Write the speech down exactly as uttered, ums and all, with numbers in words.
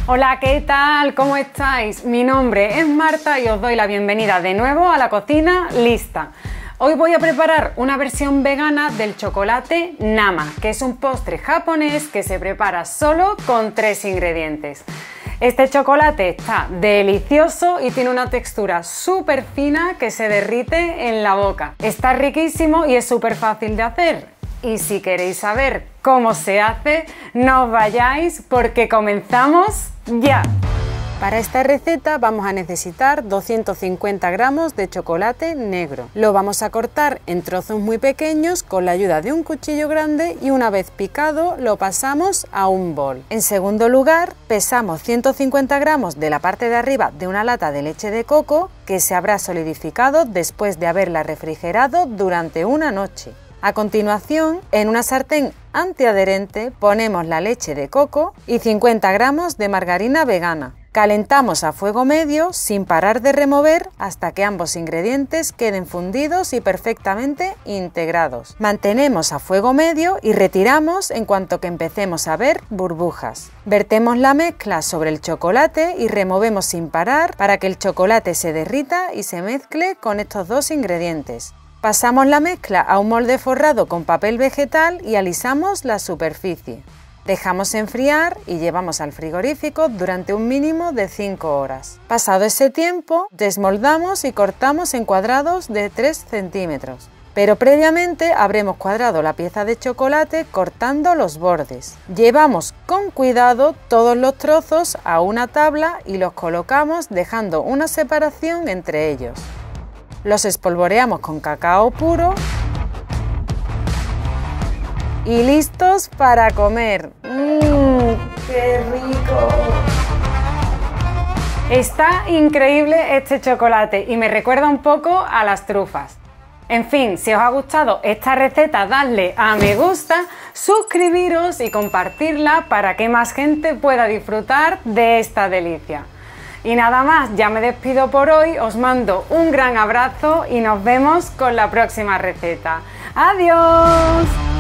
Hola, ¿qué tal? ¿Cómo estáis? Mi nombre es Marta y os doy la bienvenida de nuevo a la cocina lista. Hoy voy a preparar una versión vegana del chocolate Nama, que es un postre japonés que se prepara solo con tres ingredientes. Este chocolate está delicioso y tiene una textura súper fina que se derrite en la boca. Está riquísimo y es súper fácil de hacer. Y si queréis saber cómo se hace, no os vayáis porque comenzamos ya. Para esta receta vamos a necesitar doscientos cincuenta gramos de chocolate negro. Lo vamos a cortar en trozos muy pequeños con la ayuda de un cuchillo grande y una vez picado lo pasamos a un bol. En segundo lugar, pesamos ciento cincuenta gramos de la parte de arriba de una lata de leche de coco que se habrá solidificado después de haberla refrigerado durante una noche. A continuación, en una sartén antiadherente ponemos la leche de coco y cincuenta gramos de margarina vegana. Calentamos a fuego medio sin parar de remover hasta que ambos ingredientes queden fundidos y perfectamente integrados. Mantenemos a fuego medio y retiramos en cuanto que empecemos a ver burbujas. Vertemos la mezcla sobre el chocolate y removemos sin parar para que el chocolate se derrita y se mezcle con estos dos ingredientes. Pasamos la mezcla a un molde forrado con papel vegetal y alisamos la superficie. Dejamos enfriar y llevamos al frigorífico durante un mínimo de cinco horas. Pasado ese tiempo, desmoldamos y cortamos en cuadrados de tres centímetros. Pero previamente habremos cuadrado la pieza de chocolate cortando los bordes. Llevamos con cuidado todos los trozos a una tabla y los colocamos dejando una separación entre ellos. Los espolvoreamos con cacao puro y listos para comer. ¡Mmm! ¡Qué rico! Está increíble este chocolate y me recuerda un poco a las trufas. En fin, si os ha gustado esta receta, dadle a me gusta, suscribiros y compartirla para que más gente pueda disfrutar de esta delicia. Y nada más, ya me despido por hoy, os mando un gran abrazo y nos vemos con la próxima receta. ¡Adiós!